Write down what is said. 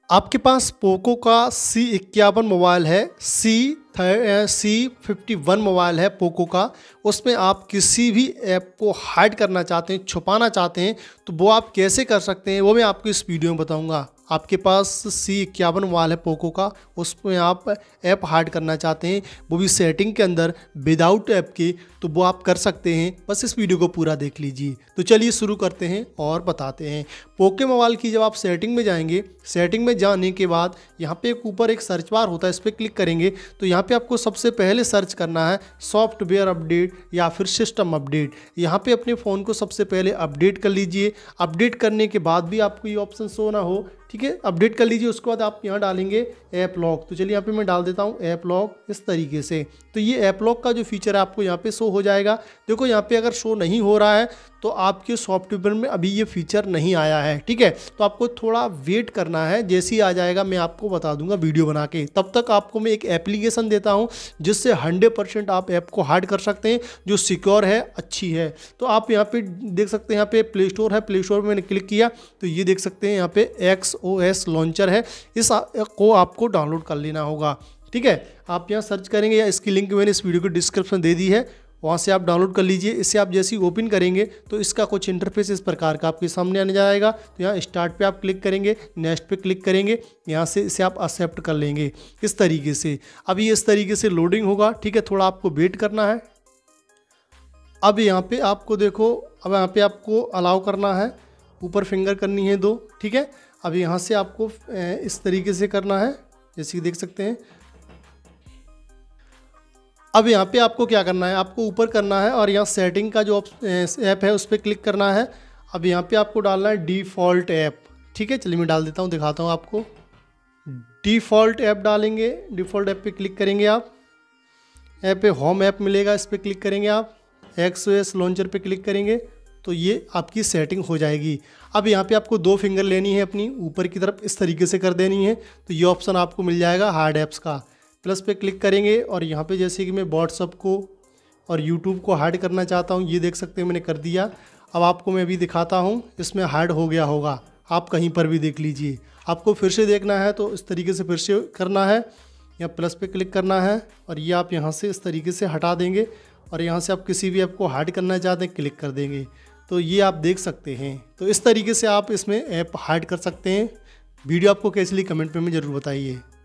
आपके पास पोको का C51 mobile है, C51 मोबाइल है पोको का। उसमें आप किसी भी ऐप को हाइड करना चाहते हैं, छुपाना चाहते हैं, तो वो आप कैसे कर सकते हैं वो मैं आपको इस वीडियो में बताऊंगा। आपके पास C51 मोबाइल है पोको का, उसमें आप ऐप हाइड करना चाहते हैं, वो भी सेटिंग के अंदर विदाउट ऐप के, तो वो आप कर सकते हैं। बस इस वीडियो को पूरा देख लीजिए। तो चलिए शुरू करते हैं और बताते हैं। पोको मोबाइल की जब आप सेटिंग में जाएंगे, सेटिंग में जाने के बाद यहाँ पे ऊपर एक सर्च बार होता है, इस पर क्लिक करेंगे तो यहाँ पे आपको सबसे पहले सर्च करना है सॉफ्टवेयर अपडेट या फिर सिस्टम अपडेट। यहाँ पे अपने फ़ोन को सबसे पहले अपडेट कर लीजिए। अपडेट करने के बाद भी आपको ये ऑप्शन शो ना हो, ठीक है, अपडेट कर लीजिए। उसके बाद आप यहाँ डालेंगे ऐप लॉक। तो चलिए यहाँ पे मैं डाल देता हूँ ऐप लॉक इस तरीके से। तो ये ऐप लॉक का जो फीचर है आपको यहाँ पे शो हो जाएगा। देखो यहाँ पे अगर शो नहीं हो रहा है तो आपके सॉफ्टवेयर में अभी ये फीचर नहीं आया है, ठीक है। तो आपको थोड़ा वेट करना है, जैसे ही आ जाएगा मैं आपको बता दूंगा वीडियो बना के। तब तक आपको मैं एक एप्लीकेशन देता हूँ जिससे 100% आप ऐप को हाइड कर सकते हैं, जो सिक्योर है, अच्छी है। तो आप यहाँ पे देख सकते हैं, यहाँ पे प्ले स्टोर है, प्ले स्टोर में मैंने क्लिक किया तो ये देख सकते हैं यहाँ पे XOS लॉन्चर है। इस को आपको डाउनलोड कर लेना होगा, ठीक है। आप यहाँ सर्च करेंगे या इसकी लिंक मैंने इस वीडियो के डिस्क्रिप्शन दे दी है, वहाँ से आप डाउनलोड कर लीजिए। इसे आप जैसे ही ओपन करेंगे तो इसका कुछ इंटरफेस इस प्रकार का आपके सामने आने जाएगा। तो यहाँ स्टार्ट पे आप क्लिक करेंगे, नेक्स्ट पे क्लिक करेंगे, यहाँ से इसे आप एक्सेप्ट कर लेंगे इस तरीके से। अभी इस तरीके से लोडिंग होगा, ठीक है, थोड़ा आपको वेट करना है। अब यहाँ पे आपको देखो, अब यहाँ पे आपको अलाउ करना है, ऊपर फिंगर करनी है 2, ठीक है। अब यहाँ से आपको इस तरीके से करना है, जैसे कि देख सकते हैं। अब यहाँ पे आपको क्या करना है, आपको ऊपर करना है और यहाँ सेटिंग का जो ऐप है उस पर क्लिक करना है। अब यहाँ पे आपको डालना है डिफ़ॉल्ट ऐप, ठीक है। चलिए मैं डाल देता हूँ, दिखाता हूँ आपको। डिफ़ॉल्ट ऐप डालेंगे, डिफ़ॉल्ट ऐप पे क्लिक करेंगे आप। ऐप पे होम ऐप मिलेगा, इस पर क्लिक करेंगे आप। XOS लॉन्चर पे क्लिक करेंगे तो ये आपकी सेटिंग हो जाएगी। अब यहाँ पे आपको 2 फिंगर लेनी है अपनी, ऊपर की तरफ इस तरीके से कर देनी है। तो ये ऑप्शन आपको मिल जाएगा हार्ड ऐप्स का, प्लस पे क्लिक करेंगे और यहाँ पे जैसे कि मैं व्हाट्सअप को और यूट्यूब को हाइड करना चाहता हूँ, ये देख सकते हैं मैंने कर दिया। अब आपको मैं अभी दिखाता हूँ, इसमें हाइड हो गया होगा, आप कहीं पर भी देख लीजिए। आपको फिर से देखना है तो इस तरीके से फिर से करना है, या प्लस पे क्लिक करना है और ये आप यहाँ से इस तरीके से हटा देंगे और यहाँ से आप किसी भी ऐप को हाइड करना चाहते हैं क्लिक कर देंगे, तो ये आप देख सकते हैं। तो इस तरीके से आप इसमें ऐप हाइड कर सकते हैं। वीडियो आपको कैसी लगी कमेंट में ज़रूर बताइए।